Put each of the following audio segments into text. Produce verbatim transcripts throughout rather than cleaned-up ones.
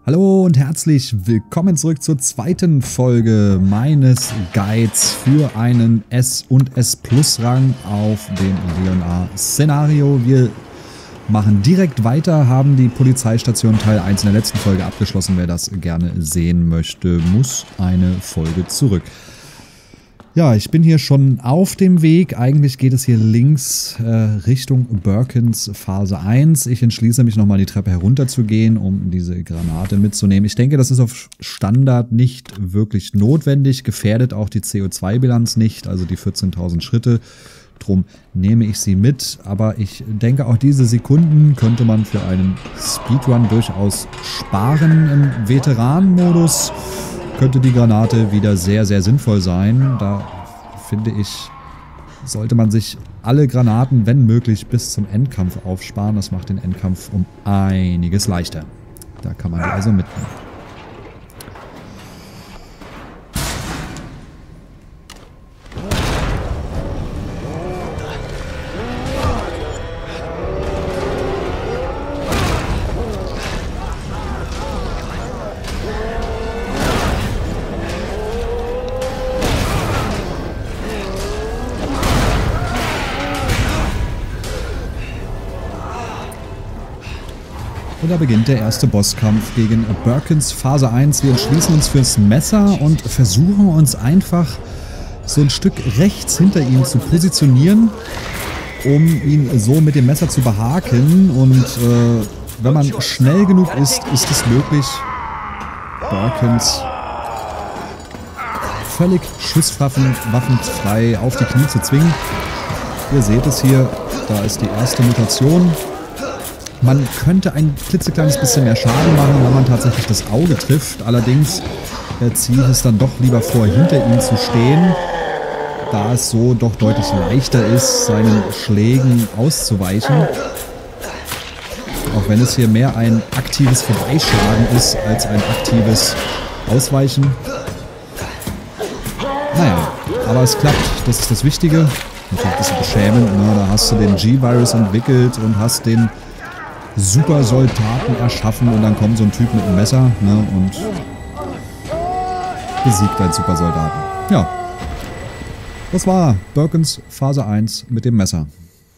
Hallo und herzlich willkommen zurück zur zweiten Folge meines Guides für einen S und S Plus Rang auf dem Leon'ar Szenario. Wir machen direkt weiter, haben die Polizeistation Teil eins in der letzten Folge abgeschlossen. Wer das gerne sehen möchte, muss eine Folge zurück. Ja, ich bin hier schon auf dem Weg. Eigentlich geht es hier links äh, Richtung Birkins Phase eins. Ich entschließe mich nochmal die Treppe herunter zu gehen, um diese Granate mitzunehmen. Ich denke, das ist auf Standard nicht wirklich notwendig, gefährdet auch die C O zwei Bilanz nicht, also die vierzehntausend Schritte. Drum nehme ich sie mit, aber ich denke, auch diese Sekunden könnte man für einen Speedrun durchaus sparen im Veteranenmodus. Könnte die Granate wieder sehr, sehr sinnvoll sein. Da finde ich, sollte man sich alle Granaten, wenn möglich, bis zum Endkampf aufsparen. Das macht den Endkampf um einiges leichter. Da kann man die also mitnehmen. Und da beginnt der erste Bosskampf gegen Birkins Phase eins. Wir entschließen uns fürs Messer und versuchen uns einfach so ein Stück rechts hinter ihm zu positionieren, um ihn so mit dem Messer zu behaken. Und äh, wenn man schnell genug ist, ist es möglich, Birkins völlig schusswaffenfrei auf die Knie zu zwingen. Ihr seht es hier, da ist die erste Mutation. Man könnte ein klitzekleines bisschen mehr Schaden machen, wenn man tatsächlich das Auge trifft. Allerdings äh, ziehe ich es dann doch lieber vor, hinter ihm zu stehen, da es so doch deutlich leichter ist, seinen Schlägen auszuweichen. Auch wenn es hier mehr ein aktives Vorbeischlagen ist, als ein aktives Ausweichen. Naja, aber es klappt, das ist das Wichtige. Natürlich ein bisschen beschämend, ne? Da hast du den G-Virus entwickelt und hast den Supersoldaten erschaffen und dann kommt so ein Typ mit einem Messer, ne, und besiegt einen Supersoldaten. Ja, das war Birkins Phase eins mit dem Messer.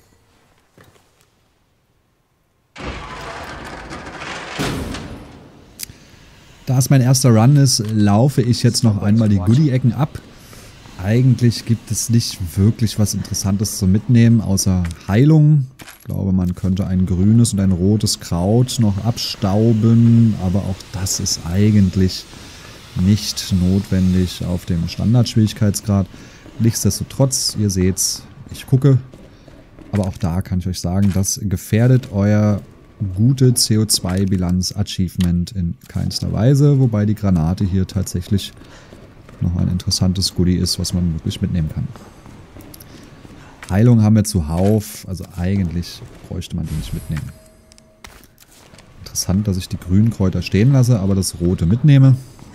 Da es mein erster Run ist, laufe ich jetzt noch einmal die Goodie-Ecken ab. Eigentlich gibt es nicht wirklich was Interessantes zum Mitnehmen, außer Heilung. Ich glaube, man könnte ein grünes und ein rotes Kraut noch abstauben, aber auch das ist eigentlich nicht notwendig auf dem Standardschwierigkeitsgrad. Nichtsdestotrotz, ihr seht's, ich gucke, aber auch da kann ich euch sagen, das gefährdet euer gute C O zwei Bilanz Achievement in keinster Weise, wobei die Granate hier tatsächlich noch ein interessantes Goodie ist, was man wirklich mitnehmen kann. Heilung haben wir zuhauf, also eigentlich bräuchte man die nicht mitnehmen. Interessant, dass ich die grünen Kräuter stehen lasse, aber das rote mitnehme.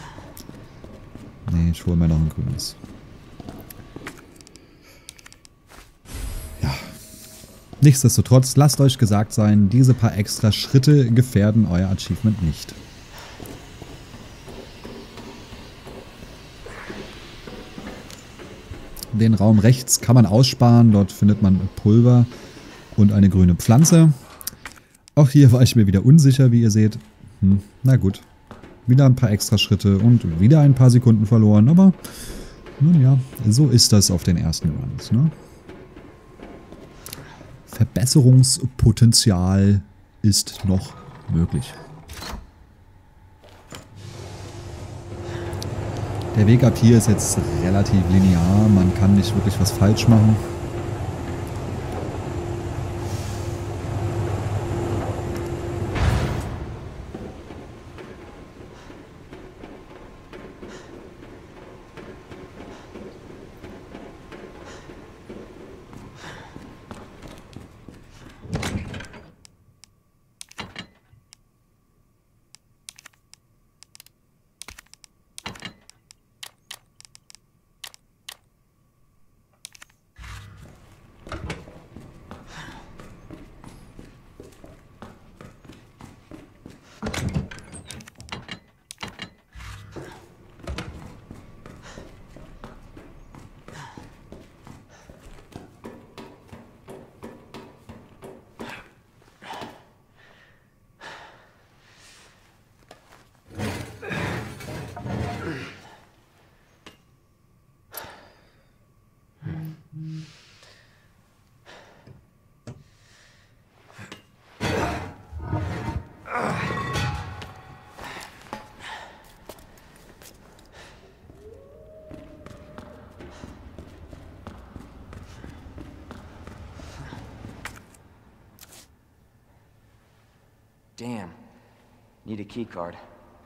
Nee, ich hole mir noch ein grünes. Ja. Nichtsdestotrotz, lasst euch gesagt sein, diese paar extra Schritte gefährden euer Achievement nicht. Den Raum rechts kann man aussparen, dort findet man Pulver und eine grüne Pflanze. Auch hier war ich mir wieder unsicher, wie ihr seht. Hm, na gut, wieder ein paar extra Schritte und wieder ein paar Sekunden verloren, aber nun ja, so ist das auf den ersten Runs, ne? Verbesserungspotenzial ist noch möglich. Der Weg ab hier ist jetzt relativ linear, man kann nicht wirklich was falsch machen. Damn. Need a key card.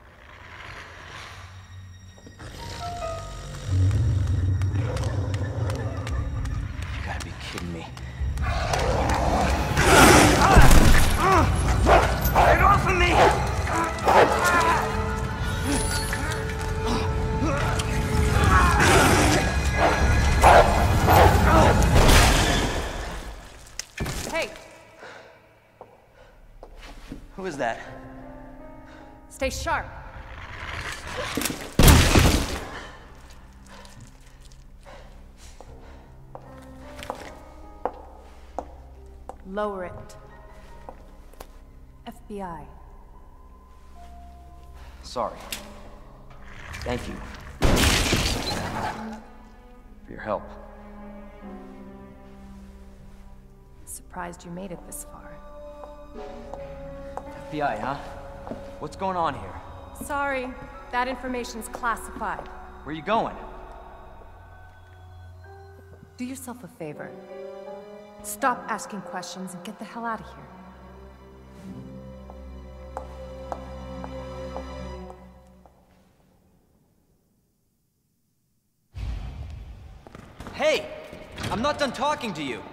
You gotta be kidding me. Get off of me! Hey! Who is that? Stay sharp. Lower it. F B I. Sorry. Thank you. For your help. Surprised you made it this far. F B I, huh? What's going on here? Sorry, that information's classified. Where are you going? Do yourself a favor. Stop asking questions and get the hell out of here. Hey! I'm not done talking to you!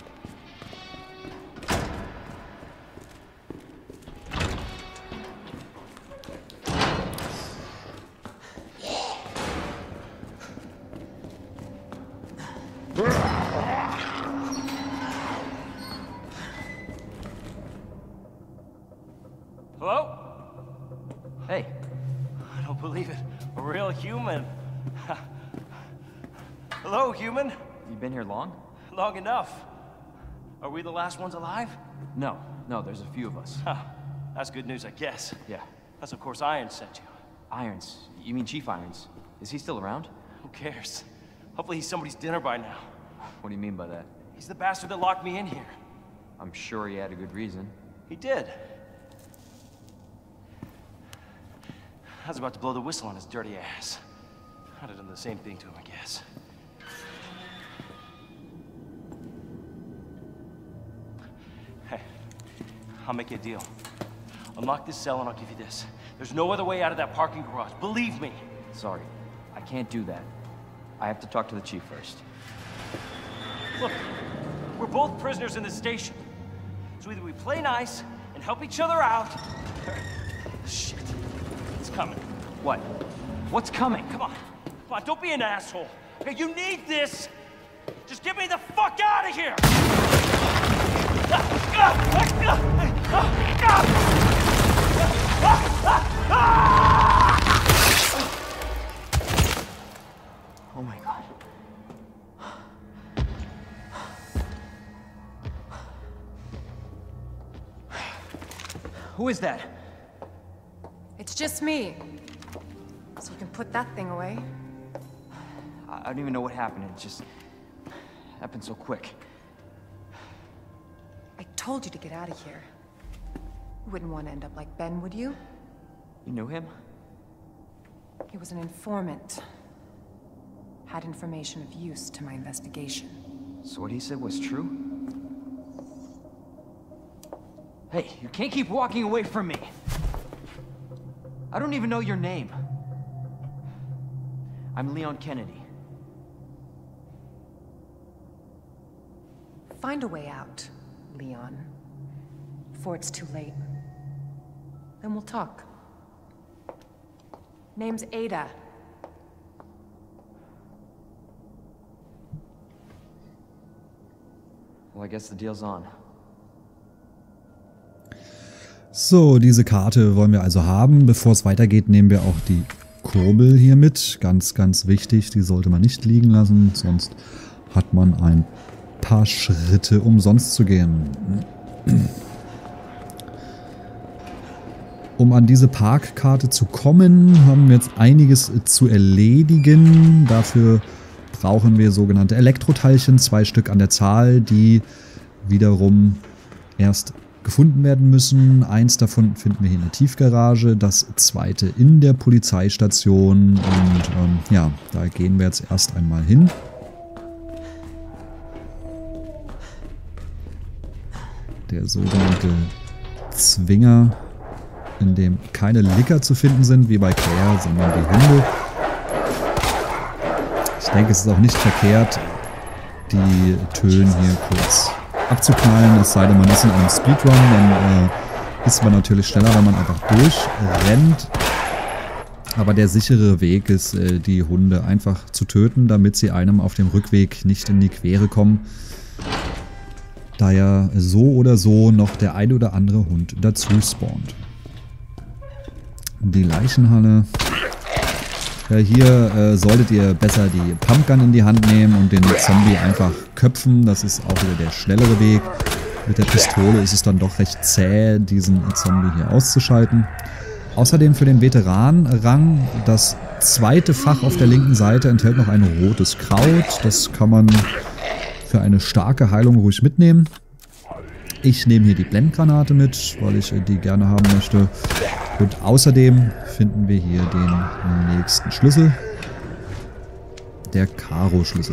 Hello? Hey. I don't believe it. A real human. Hello, human. You been here long? Long enough. Are we the last ones alive? No. No, there's a few of us. Huh. That's good news, I guess. Yeah. That's of course Irons sent you. Irons? You mean Chief Irons? Is he still around? Who cares? Hopefully he's somebody's dinner by now. What do you mean by that? He's the bastard that locked me in here. I'm sure he had a good reason. He did. I was about to blow the whistle on his dirty ass. I'd have done the same thing to him, I guess. Hey, I'll make you a deal. Unlock this cell and I'll give you this. There's no other way out of that parking garage, believe me. Sorry, I can't do that. I have to talk to the chief first. Look, we're both prisoners in this station. So either we play nice and help each other out, or... Shit. It's coming. What? What's coming? Come on. Come on, don't be an asshole. Okay, you need this. Just get me the fuck out of here! Oh my God. Who is that? It's just me. So you can put that thing away. I don't even know what happened. It just happened so quick. I told you to get out of here. You wouldn't want to end up like Ben, would you? You knew him? He was an informant. Had information of use to my investigation. So what he said was true? Hey, you can't keep walking away from me. I don't even know your name. I'm Leon Kennedy. Find a way out, Leon. Before it's too late. Then we'll talk. Name's Ada. Well, I guess the deal's on. So, diese Karte wollen wir also haben. Bevor es weitergeht, nehmen wir auch die Kurbel hier mit. Ganz, ganz wichtig. Die sollte man nicht liegen lassen, sonst hat man ein paar Schritte umsonst zu gehen. Um an diese Parkkarte zu kommen, haben wir jetzt einiges zu erledigen. Dafür brauchen wir sogenannte Elektroteilchen, zwei Stück an der Zahl, die wiederum erst gefunden werden müssen. Eins davon finden wir hier in der Tiefgarage, das zweite in der Polizeistation und ähm, ja, da gehen wir jetzt erst einmal hin. Der sogenannte Zwinger in dem keine Licker zu finden sind, wie bei Claire, sondern die Hunde. Ich denke, es ist auch nicht verkehrt, die Tönen hier kurz abzuknallen, es sei denn, man ist in einem Speedrun, dann äh, ist man natürlich schneller, wenn man einfach durchrennt. Aber der sichere Weg ist, äh, die Hunde einfach zu töten, damit sie einem auf dem Rückweg nicht in die Quere kommen. Da ja so oder so noch der ein oder andere Hund dazu spawnt. Die Leichenhalle. Ja, hier äh, solltet ihr besser die Pumpgun in die Hand nehmen und den Zombie einfach köpfen. Das ist auch wieder der schnellere Weg. Mit der Pistole ist es dann doch recht zäh, diesen Zombie hier auszuschalten. Außerdem für den Veteran-Rang, das zweite Fach auf der linken Seite enthält noch ein rotes Kraut. Das kann man für eine starke Heilung ruhig mitnehmen. Ich nehme hier die Blendgranate mit, weil ich die gerne haben möchte. Und außerdem finden wir hier den nächsten Schlüssel. Der Karo-Schlüssel.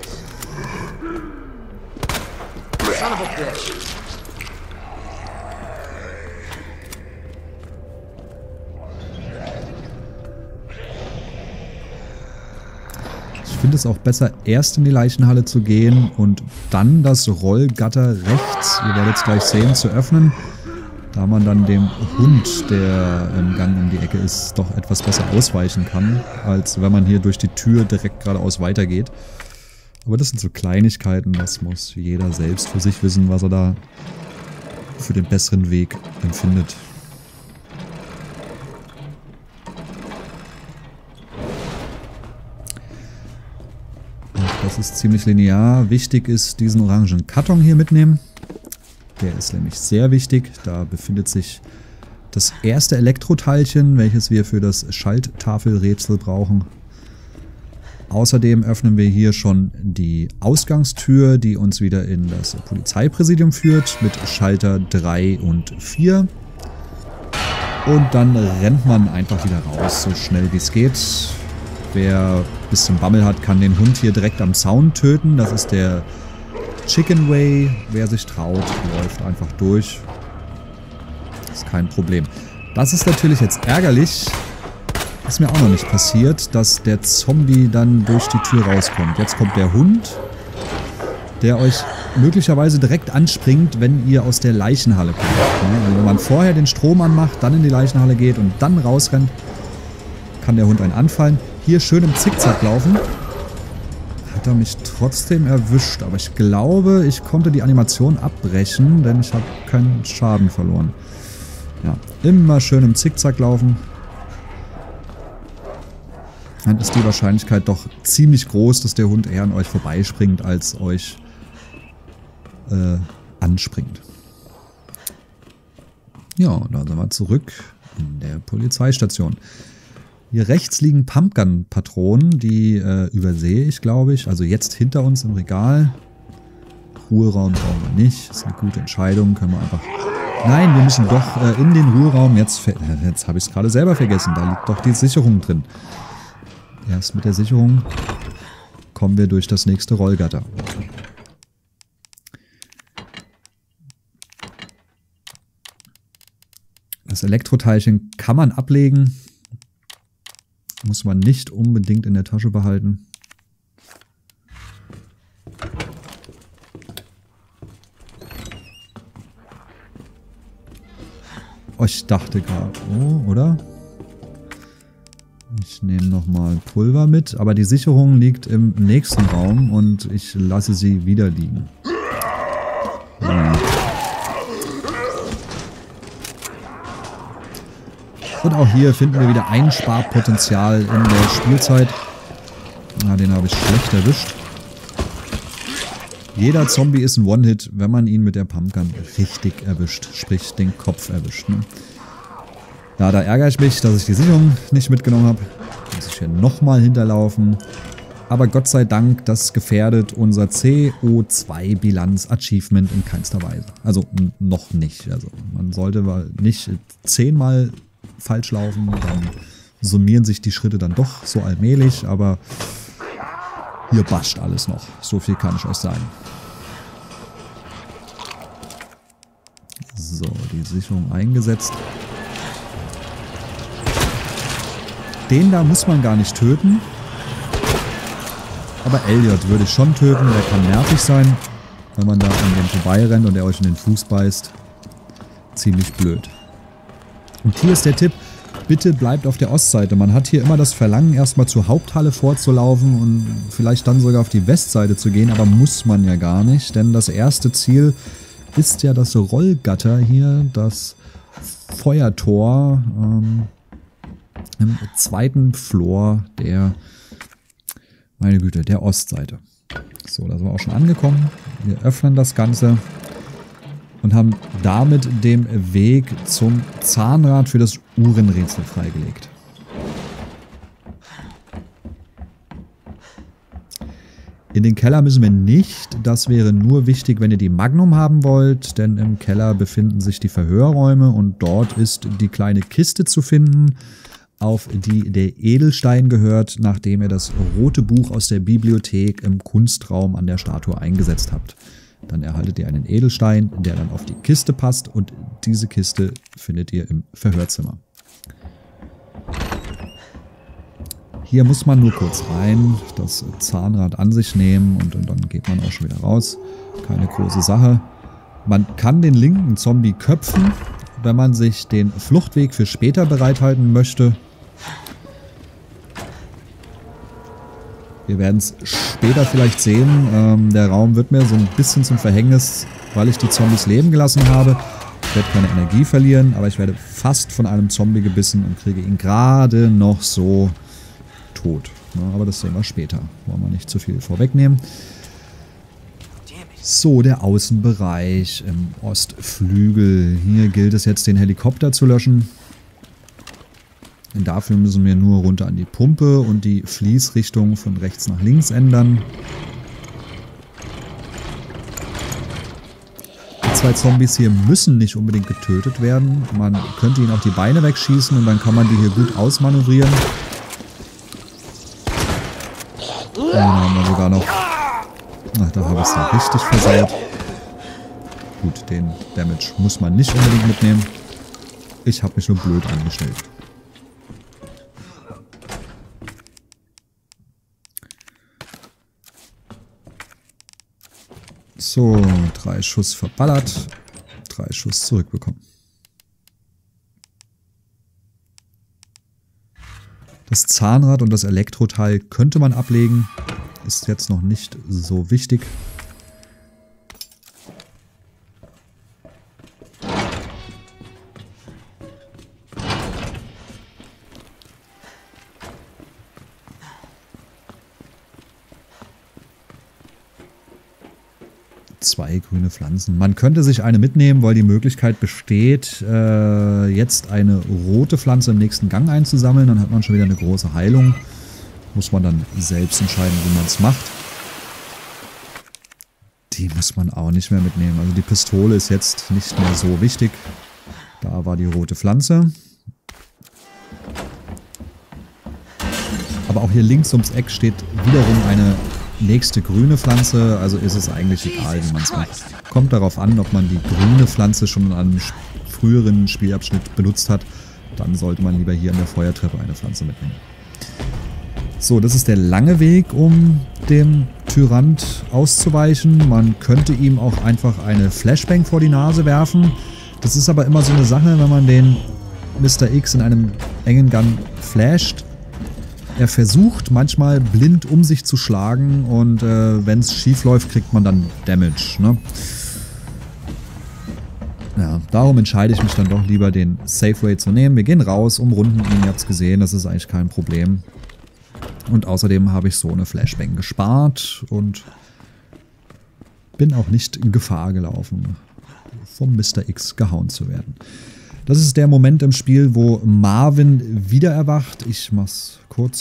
Ich finde es auch besser, erst in die Leichenhalle zu gehen und dann das Rollgatter rechts, ihr werdet es gleich sehen, zu öffnen, da man dann dem Hund, der im Gang um die Ecke ist, doch etwas besser ausweichen kann, als wenn man hier durch die Tür direkt geradeaus weitergeht. Aber das sind so Kleinigkeiten, das muss jeder selbst für sich wissen, was er da für den besseren Weg empfindet. Das ist ziemlich linear. Wichtig ist, diesen orangen Karton hier mitnehmen. Der ist nämlich sehr wichtig. Da befindet sich das erste Elektroteilchen, welches wir für das Schalttafelrätsel brauchen. Außerdem öffnen wir hier schon die Ausgangstür, die uns wieder in das Polizeipräsidium führt, mit Schalter drei und vier. Und dann rennt man einfach wieder raus, so schnell wie es geht. Wer ein bisschen Bammel hat, kann den Hund hier direkt am Zaun töten. Das ist der Chicken Way. Wer sich traut, läuft einfach durch. Das ist kein Problem. Das ist natürlich jetzt ärgerlich. Ist mir auch noch nicht passiert, dass der Zombie dann durch die Tür rauskommt. Jetzt kommt der Hund, der euch möglicherweise direkt anspringt, wenn ihr aus der Leichenhalle kommt. Also wenn man vorher den Strom anmacht, dann in die Leichenhalle geht und dann rausrennt, kann der Hund einen anfallen. Hier schön im Zickzack laufen. Hat er mich trotzdem erwischt. Aber ich glaube, ich konnte die Animation abbrechen, denn ich habe keinen Schaden verloren. Ja, immer schön im Zickzack laufen. Dann ist die Wahrscheinlichkeit doch ziemlich groß, dass der Hund eher an euch vorbeispringt, als euch äh, anspringt. Ja, und dann sind wir zurück in der Polizeistation. Hier rechts liegen Pumpgun-Patronen, die äh, übersehe ich, glaube ich. Also jetzt hinter uns im Regal. Ruheraum brauchen wir nicht. Das ist eine gute Entscheidung. Können wir einfach... Nein, wir müssen doch äh, in den Ruheraum. Jetzt, jetzt habe ich es gerade selber vergessen. Da liegt doch die Sicherung drin. Erst mit der Sicherung kommen wir durch das nächste Rollgatter. Das Elektroteilchen kann man ablegen. Muss man nicht unbedingt in der Tasche behalten. Oh, ich dachte gerade, oh, oder? Ich nehme nochmal Pulver mit, aber die Sicherung liegt im nächsten Raum und ich lasse sie wieder liegen. Ja. Und auch hier finden wir wieder Einsparpotenzial in der Spielzeit. Na, den habe ich schlecht erwischt. Jeder Zombie ist ein One-Hit, wenn man ihn mit der Pumpgun richtig erwischt, sprich den Kopf erwischt. Ne? Ja, da ärgere ich mich, dass ich die Sicherung nicht mitgenommen habe. Muss ich hier nochmal hinterlaufen. Aber Gott sei Dank, das gefährdet unser C O zwei Bilanz Achievement in keinster Weise. Also noch nicht. Also man sollte nicht zehnmal falsch laufen, dann summieren sich die Schritte dann doch so allmählich, aber hier bascht alles noch. So viel kann ich euch sagen. So, die Sicherung eingesetzt. Den da muss man gar nicht töten. Aber Elliot würde ich schon töten. Der kann nervig sein, wenn man da an dem vorbeirennt und er euch in den Fuß beißt. Ziemlich blöd. Und hier ist der Tipp. Bitte bleibt auf der Ostseite. Man hat hier immer das Verlangen, erstmal zur Haupthalle vorzulaufen und vielleicht dann sogar auf die Westseite zu gehen. Aber muss man ja gar nicht. Denn das erste Ziel ist ja das Rollgatter hier. Das Feuertor ähm, im zweiten Floor der, meine Güte, der Ostseite. So, da sind wir auch schon angekommen. Wir öffnen das Ganze und haben damit den Weg zum Zahnrad für das Uhrenrätsel freigelegt. In den Keller müssen wir nicht. Das wäre nur wichtig, wenn ihr die Magnum haben wollt, denn im Keller befinden sich die Verhörräume und dort ist die kleine Kiste zu finden, auf die der Edelstein gehört, nachdem ihr das rote Buch aus der Bibliothek im Kunstraum an der Statue eingesetzt habt. Dann erhaltet ihr einen Edelstein, der dann auf die Kiste passt und diese Kiste findet ihr im Verhörzimmer. Hier muss man nur kurz rein, das Zahnrad an sich nehmen und, und dann geht man auch schon wieder raus. Keine große Sache. Man kann den linken Zombie köpfen, wenn man sich den Fluchtweg für später bereithalten möchte. Wir werden es später vielleicht sehen. Ähm, der Raum wird mir so ein bisschen zum Verhängnis, weil ich die Zombies leben gelassen habe. Ich werde keine Energie verlieren, aber ich werde fast von einem Zombie gebissen und kriege ihn gerade noch so tot. Ja, aber das sehen wir später. Wollen wir nicht zu viel vorwegnehmen. So, der Außenbereich im Ostflügel. Hier gilt es jetzt, den Helikopter zu löschen. Und dafür müssen wir nur runter an die Pumpe und die Fließrichtung von rechts nach links ändern. Die zwei Zombies hier müssen nicht unbedingt getötet werden. Man könnte ihnen auch die Beine wegschießen und dann kann man die hier gut ausmanövrieren. Und dann haben wir sogar noch... Ach, da habe ich es dann richtig versaut. Gut, den Damage muss man nicht unbedingt mitnehmen. Ich habe mich nur blöd angestellt. So, drei Schuss verballert, drei Schuss zurückbekommen. Das Zahnrad und das Elektroteil könnte man ablegen, ist jetzt noch nicht so wichtig. Zwei grüne Pflanzen. Man könnte sich eine mitnehmen, weil die Möglichkeit besteht, äh, jetzt eine rote Pflanze im nächsten Gang einzusammeln. Dann hat man schon wieder eine große Heilung. Muss man dann selbst entscheiden, wie man es macht. Die muss man auch nicht mehr mitnehmen. Also die Pistole ist jetzt nicht mehr so wichtig. Da war die rote Pflanze. Aber auch hier links ums Eck steht wiederum eine nächste grüne Pflanze, also ist es eigentlich egal, wie man es macht. Kommt darauf an, ob man die grüne Pflanze schon in einem früheren Spielabschnitt benutzt hat, dann sollte man lieber hier an der Feuertreppe eine Pflanze mitnehmen. So, das ist der lange Weg, um dem Tyrant auszuweichen. Man könnte ihm auch einfach eine Flashbang vor die Nase werfen. Das ist aber immer so eine Sache, wenn man den Mister X in einem engen Gun flasht. Er versucht manchmal blind um sich zu schlagen und äh, wenn es schief läuft, kriegt man dann Damage. Ne? Ja, darum entscheide ich mich dann doch lieber, den Safe Way zu nehmen. Wir gehen raus, umrunden ihn, ihr habt es gesehen, das ist eigentlich kein Problem. Und außerdem habe ich so eine Flashbang gespart und bin auch nicht in Gefahr gelaufen, vom Mister X gehauen zu werden. Das ist der Moment im Spiel, wo Marvin wieder erwacht. Ich mach's kurz.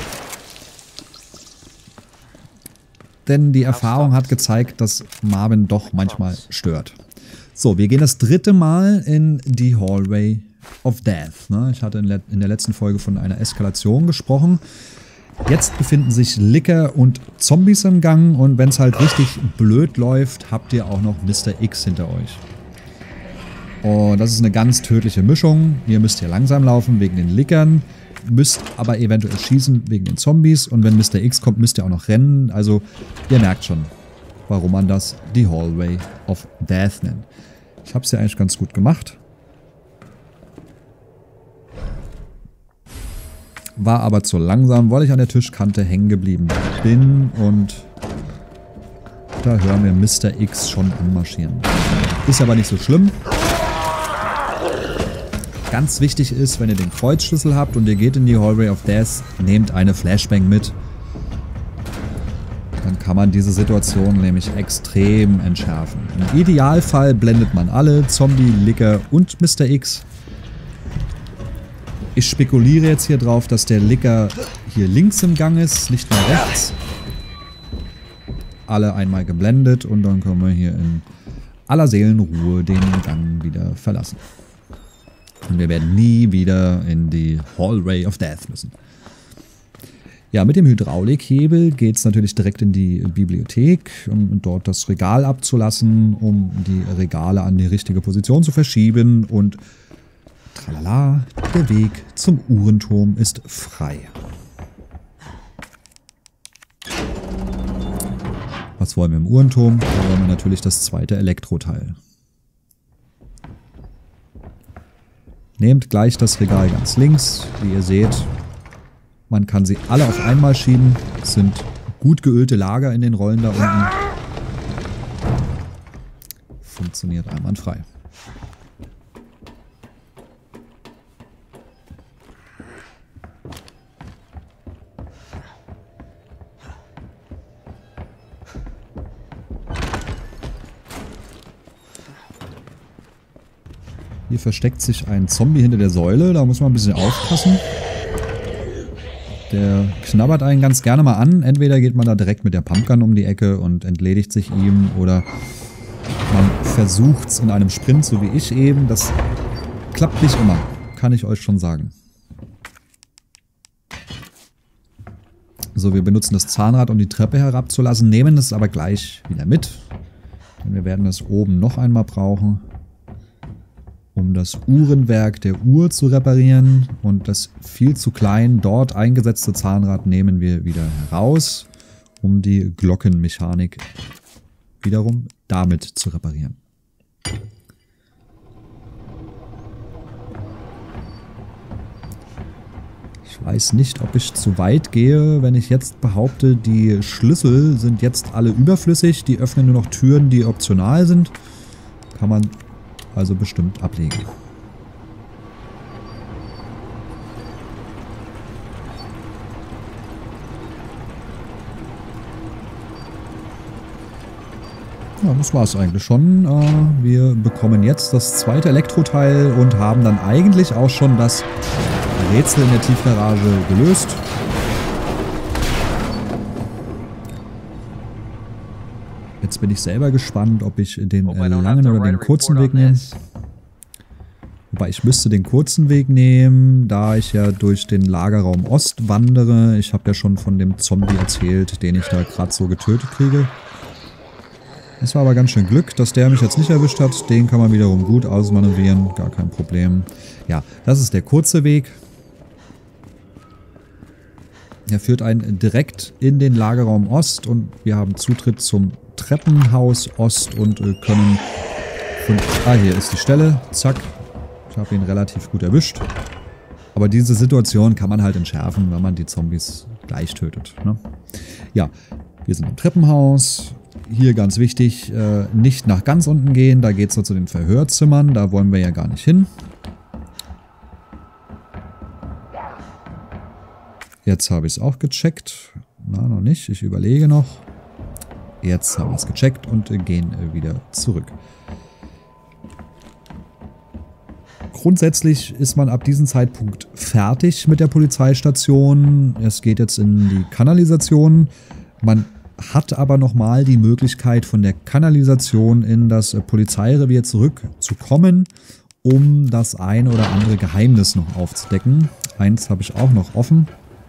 Denn die Erfahrung hat gezeigt, dass Marvin doch manchmal stört. So, wir gehen das dritte Mal in die Hallway of Death. Ich hatte in der letzten Folge von einer Eskalation gesprochen. Jetzt befinden sich Licker und Zombies im Gang und wenn es halt richtig blöd läuft, habt ihr auch noch Mister X hinter euch. Und das ist eine ganz tödliche Mischung. Ihr müsst hier langsam laufen wegen den Lickern. müsst aber eventuell schießen wegen den Zombies. Und wenn Mister X kommt, müsst ihr auch noch rennen. Also ihr merkt schon, warum man das die Hallway of Death nennt. Ich habe es ja eigentlich ganz gut gemacht. War aber zu langsam, weil ich an der Tischkante hängen geblieben bin. Und da hören wir Mister X schon anmarschieren. Ist aber nicht so schlimm. Ganz wichtig ist, wenn ihr den Kreuzschlüssel habt und ihr geht in die Hallway of Death, nehmt eine Flashbang mit. Dann kann man diese Situation nämlich extrem entschärfen. Im Idealfall blendet man alle, Zombie, Licker und Mister X. Ich spekuliere jetzt hier drauf, dass der Licker hier links im Gang ist, nicht mehr rechts. Alle einmal geblendet und dann können wir hier in aller Seelenruhe den Gang wieder verlassen. Und wir werden nie wieder in die Hallway of Death müssen. Ja, mit dem Hydraulikhebel geht es natürlich direkt in die Bibliothek, um dort das Regal abzulassen, um die Regale an die richtige Position zu verschieben. Und tralala, der Weg zum Uhrenturm ist frei. Was wollen wir im Uhrenturm? Da wollen wir natürlich das zweite Elektroteil. Nehmt gleich das Regal ganz links. Wie ihr seht, man kann sie alle auf einmal schieben. Es sind gut geölte Lager in den Rollen da unten. Funktioniert einwandfrei. Hier versteckt sich ein Zombie hinter der Säule, da muss man ein bisschen aufpassen. Der knabbert einen ganz gerne mal an. Entweder geht man da direkt mit der Pumpgun um die Ecke und entledigt sich ihm, oder man versucht es in einem Sprint, so wie ich eben. Das klappt nicht immer, kann ich euch schon sagen. So, wir benutzen das Zahnrad, um die Treppe herabzulassen, nehmen es aber gleich wieder mit. Denn wir werden es oben noch einmal brauchen, um das Uhrenwerk der Uhr zu reparieren, und das viel zu klein dort eingesetzte Zahnrad nehmen wir wieder heraus, um die Glockenmechanik wiederum damit zu reparieren. Ich weiß nicht, ob ich zu weit gehe, wenn ich jetzt behaupte, die Schlüssel sind jetzt alle überflüssig, die öffnen nur noch Türen, die optional sind. Kann man also bestimmt ablegen. Ja, das war's eigentlich schon. Wir bekommen jetzt das zweite Elektroteil und haben dann eigentlich auch schon das Rätsel in der Tiefgarage gelöst. Jetzt bin ich selber gespannt, ob ich den äh, langen oder den kurzen Weg nehme. Wobei ich müsste den kurzen Weg nehmen, da ich ja durch den Lagerraum Ost wandere. Ich habe ja schon von dem Zombie erzählt, den ich da gerade so getötet kriege. Es war aber ganz schön Glück, dass der mich jetzt nicht erwischt hat. Den kann man wiederum gut ausmanövrieren, gar kein Problem. Ja, das ist der kurze Weg. Er führt einen direkt in den Lagerraum Ost und wir haben Zutritt zum Treppenhaus Ost und können von... Ah, hier ist die Stelle. Zack. Ich habe ihn relativ gut erwischt. Aber diese Situation kann man halt entschärfen, wenn man die Zombies gleich tötet, ne? Ja, wir sind im Treppenhaus. Hier ganz wichtig, äh, nicht nach ganz unten gehen. Da geht es so zu den Verhörzimmern. Da wollen wir ja gar nicht hin. Jetzt habe ich es auch gecheckt. Na, noch nicht. Ich überlege noch. Jetzt haben wir es gecheckt und gehen wieder zurück. Grundsätzlich ist man ab diesem Zeitpunkt fertig mit der Polizeistation. Es geht jetzt in die Kanalisation. Man hat aber nochmal die Möglichkeit, von der Kanalisation in das Polizeirevier zurückzukommen, um das ein oder andere Geheimnis noch aufzudecken. Eins habe ich auch noch offen.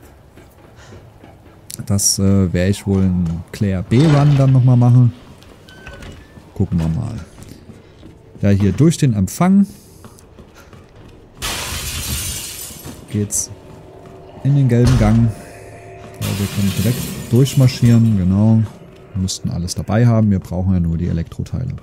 Das äh, werde ich wohl in Claire B-Run dann nochmal machen. Gucken wir mal. Ja, hier durch den Empfang geht's in den gelben Gang. So, wir können direkt durchmarschieren, genau. Wir müssten alles dabei haben, wir brauchen ja nur die Elektroteile.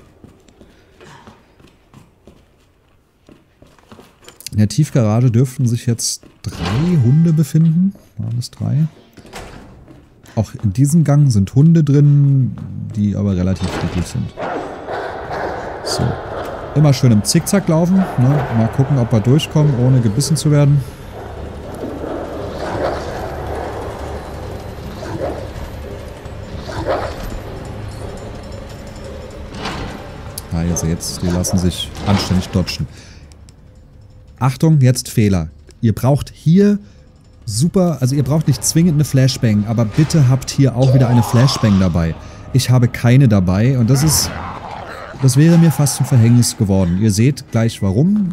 In der Tiefgarage dürften sich jetzt drei Hunde befinden. Waren es drei? Auch in diesem Gang sind Hunde drin, die aber relativ friedlich sind. So. Immer schön im Zickzack laufen. Ne? Mal gucken, ob wir durchkommen, ohne gebissen zu werden. Ah, also jetzt, die lassen sich anständig dodgen. Achtung, jetzt Fehler. Ihr braucht hier super, also ihr braucht nicht zwingend eine Flashbang, aber bitte habt hier auch wieder eine Flashbang dabei. Ich habe keine dabei und das ist, das wäre mir fast ein Verhängnis geworden. Ihr seht gleich warum.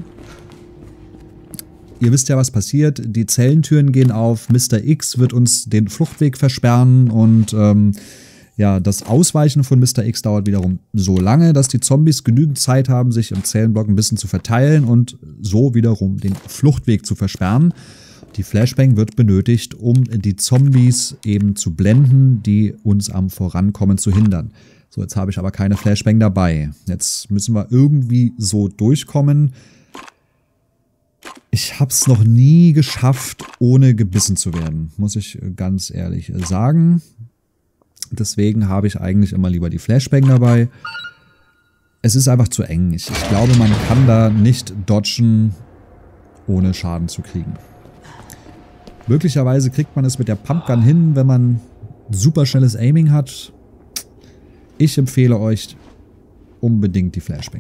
Ihr wisst ja, was passiert. Die Zellentüren gehen auf, Mister X wird uns den Fluchtweg versperren und ähm, ja, das Ausweichen von Mister X dauert wiederum so lange, dass die Zombies genügend Zeit haben, sich im Zellenblock ein bisschen zu verteilen und so wiederum den Fluchtweg zu versperren. Die Flashbang wird benötigt, um die Zombies eben zu blenden, die uns am Vorankommen zu hindern. So, jetzt habe ich aber keine Flashbang dabei. Jetzt müssen wir irgendwie so durchkommen. Ich habe es noch nie geschafft, ohne gebissen zu werden, muss ich ganz ehrlich sagen. Deswegen habe ich eigentlich immer lieber die Flashbang dabei. Es ist einfach zu eng. Ich, ich glaube, man kann da nicht dodgen, ohne Schaden zu kriegen. Möglicherweise kriegt man es mit der Pumpgun hin, wenn man super schnelles Aiming hat. Ich empfehle euch unbedingt die Flashbang.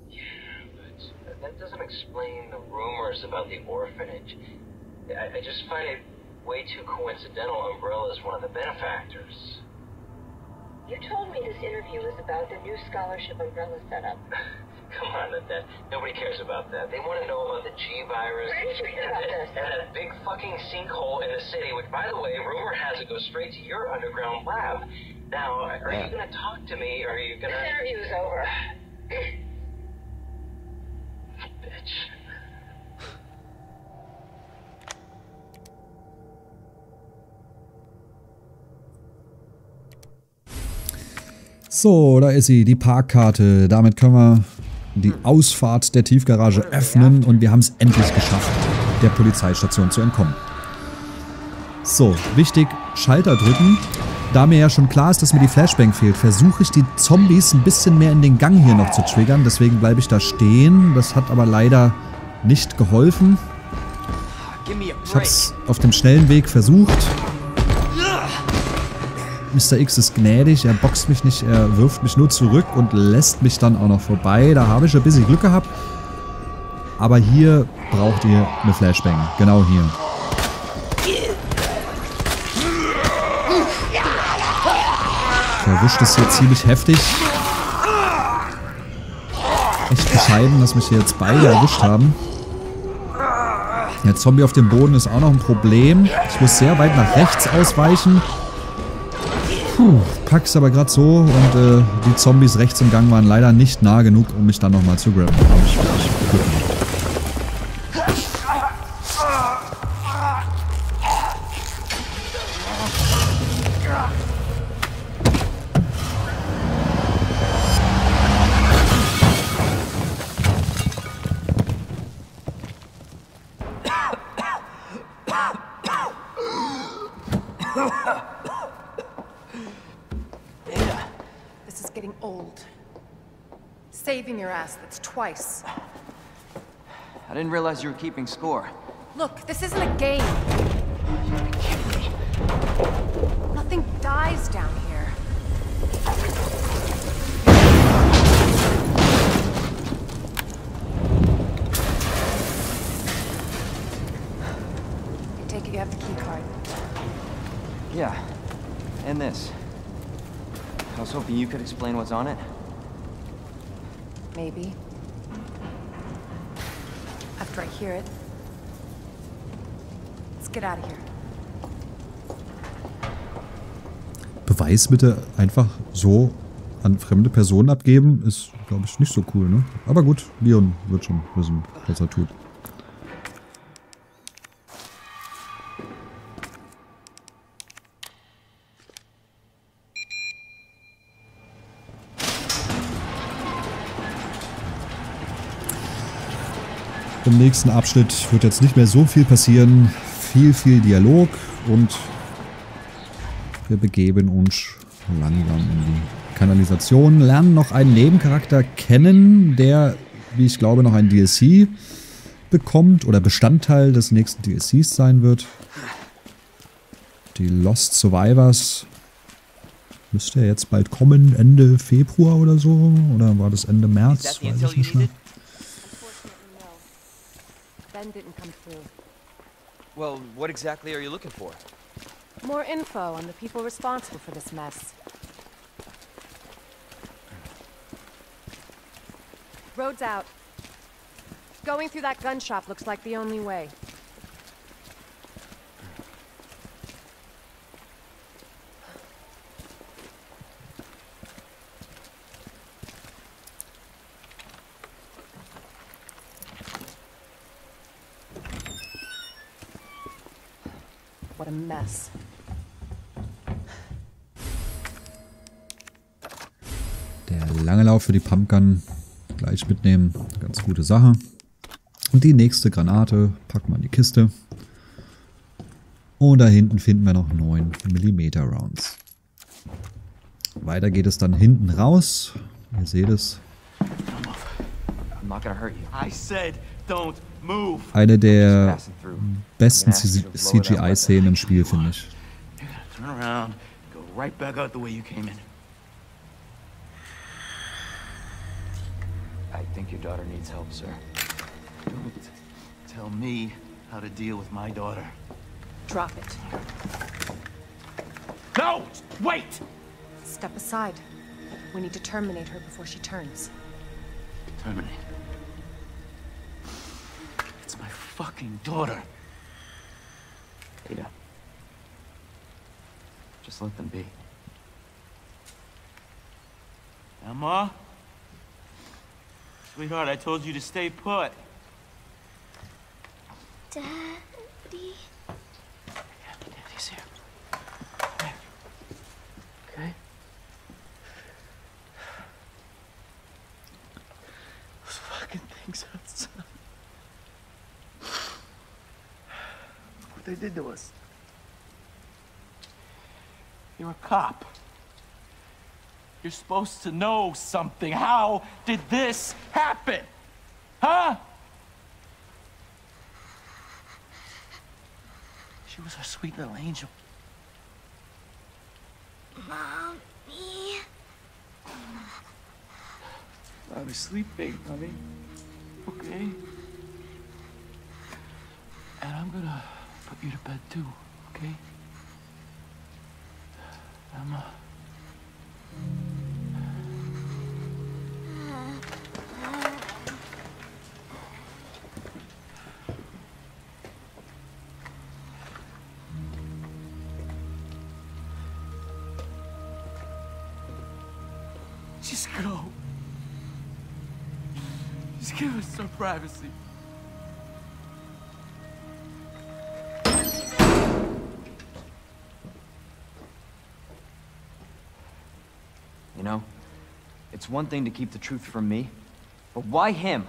You told me this interview was about the new scholarship umbrella setup. Come on, Annette. Nobody cares about that. They want to know about the G virus. Where did you hear about this? And that big fucking sinkhole in the city, which, by the way, rumor has it goes straight to your underground lab. Now, are yeah. you going to talk to me, or are you going to... This interview is over. Bitch. So, da ist sie, die Parkkarte. Damit können wir die Ausfahrt der Tiefgarage öffnen und wir haben es endlich geschafft, der Polizeistation zu entkommen. So, wichtig, Schalter drücken. Da mir ja schon klar ist, dass mir die Flashbang fehlt, versuche ich die Zombies ein bisschen mehr in den Gang hier noch zu triggern. Deswegen bleibe ich da stehen. Das hat aber leider nicht geholfen. Ich habe es auf dem schnellen Weg versucht. Mister X ist gnädig, er boxt mich nicht, er wirft mich nur zurück und lässt mich dann auch noch vorbei. Da habe ich ein bisschen Glück gehabt. Aber hier braucht ihr eine Flashbang. Genau hier. Verwischt es hier ziemlich heftig. Echt bescheiden, dass mich hier jetzt beide erwischt haben. Der Zombie auf dem Boden ist auch noch ein Problem. Ich muss sehr weit nach rechts ausweichen. Puh, pack's aber gerade so und äh, die Zombies rechts im Gang waren leider nicht nah genug, um mich dann nochmal zu grabben. Da habe ich wirklich Glück gehabt. Saving your ass, that's twice. I didn't realize you were keeping score. Look, this isn't a game. Nothing dies down here. I take it you have the key card. Yeah, and this. I was hoping you could explain what's on it. Maybe. After I hear it. Let's get out of here. Beweis bitte einfach so an fremde Personen abgeben, ist, glaube ich, nicht so cool, ne? Aber gut, Leon wird schon wissen, was er tut. im nächsten Abschnitt wird jetzt nicht mehr so viel passieren. Viel, viel Dialog und wir begeben uns langsam in die Kanalisation, lernen noch einen Nebencharakter kennen, der, wie ich glaube, noch ein D L C bekommt oder Bestandteil des nächsten D L Cs sein wird. Die Lost Survivors müsste ja jetzt bald kommen, Ende Februar oder so, oder war das Ende März? Weiß ich nicht mehr. Ben didn't come through. Well, what exactly are you looking for? More info on the people responsible for this mess. Road's out. Going through that gun shop looks like the only way. What a mess. Der lange Lauf für die Pumpgun gleich mitnehmen. Ganz gute Sache. Und die nächste Granate packen wir in die Kiste. Und da hinten finden wir noch neun Millimeter Rounds. Weiter geht es dann hinten raus. Ihr seht es. I'm not gonna hurt you. I said, don't move. Eine der besten C G I-Szenen im Spiel, finde ich. Turn around, go right back out the way you came in. I think your daughter needs help, sir. Don't tell me how to deal with my daughter. Drop it. No! Wait! Step aside. We need to terminate her before she turns. Terminate. It's my fucking daughter. Ada. Just let them be. Emma? Sweetheart, I told you to stay put. Daddy? Daddy's here. Okay? Those fucking things outside. What they did to us. You're a cop. You're supposed to know something. How did this happen? Huh? She was our sweet little angel. Mommy. I was sleeping, honey. Okay? And I'm gonna put you to bed too, okay? Emma. Just go. Just give us some privacy. You know, it's one thing to keep the truth from me, but why him?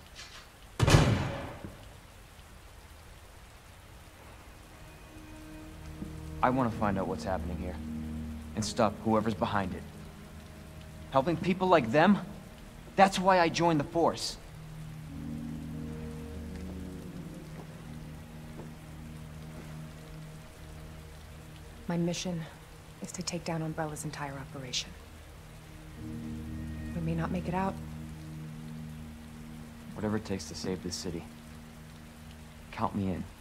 I want to find out what's happening here and stop whoever's behind it. Helping people like them? That's why I joined the force. My mission is to take down Umbrella's entire operation. We may not make it out. Whatever it takes to save this city. Count me in.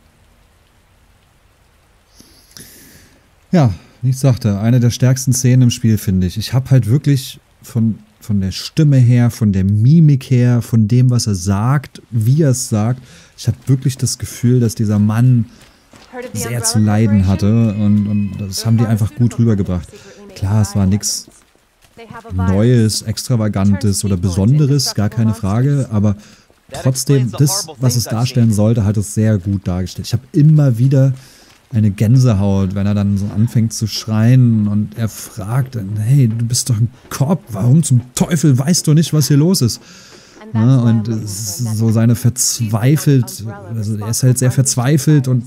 Ja, wie ich sagte, eine der stärksten Szenen im Spiel, finde ich. Ich habe halt wirklich von, von der Stimme her, von der Mimik her, von dem, was er sagt, wie er es sagt, ich habe wirklich das Gefühl, dass dieser Mann sehr zu leiden hatte und, und das haben die einfach gut rübergebracht. Klar, es war nichts Neues, Extravagantes oder Besonderes, gar keine Frage, aber trotzdem, das, was es darstellen sollte, hat es sehr gut dargestellt. Ich habe immer wieder eine Gänsehaut, wenn er dann so anfängt zu schreien und er fragt, hey, du bist doch ein Cop, warum zum Teufel weißt du nicht, was hier los ist? Ne? Und es ist so seine verzweifelt, also er ist halt sehr verzweifelt und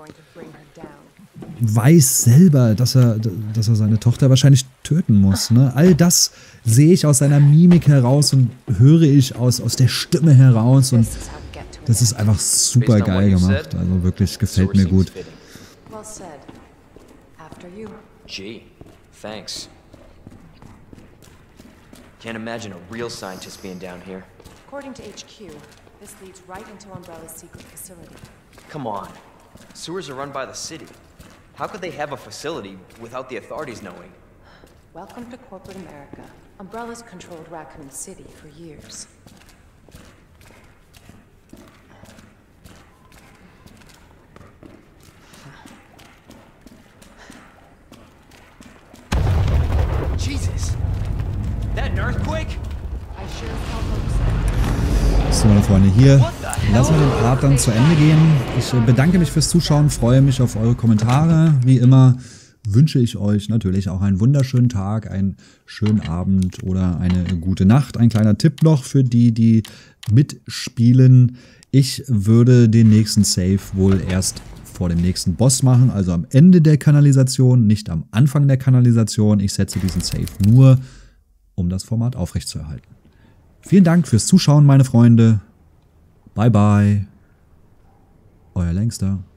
weiß selber, dass er, dass er seine Tochter wahrscheinlich töten muss. Ne? All das sehe ich aus seiner Mimik heraus und höre ich aus, aus der Stimme heraus und das ist einfach super geil gemacht. Also wirklich, gefällt mir gut. Gee, thanks. Can't imagine a real scientist being down here. According to H Q, this leads right into Umbrella's secret facility. Come on. Sewers are run by the city. How could they have a facility without the authorities knowing? Welcome to corporate America. Umbrella's controlled Raccoon City for years. Jesus! That an earthquake? I sure hope so. So, meine Freunde, hier lassen wir den Part dann zu Ende gehen. Ich bedanke mich fürs Zuschauen, freue mich auf eure Kommentare. Wie immer wünsche ich euch natürlich auch einen wunderschönen Tag, einen schönen Abend oder eine gute Nacht. Ein kleiner Tipp noch für die, die mitspielen. Ich würde den nächsten Save wohl erst vor dem nächsten Boss machen, also am Ende der Kanalisation, nicht am Anfang der Kanalisation. Ich setze diesen Save nur, um das Format aufrechtzuerhalten. Vielen Dank fürs Zuschauen, meine Freunde. Bye bye. Euer Längster.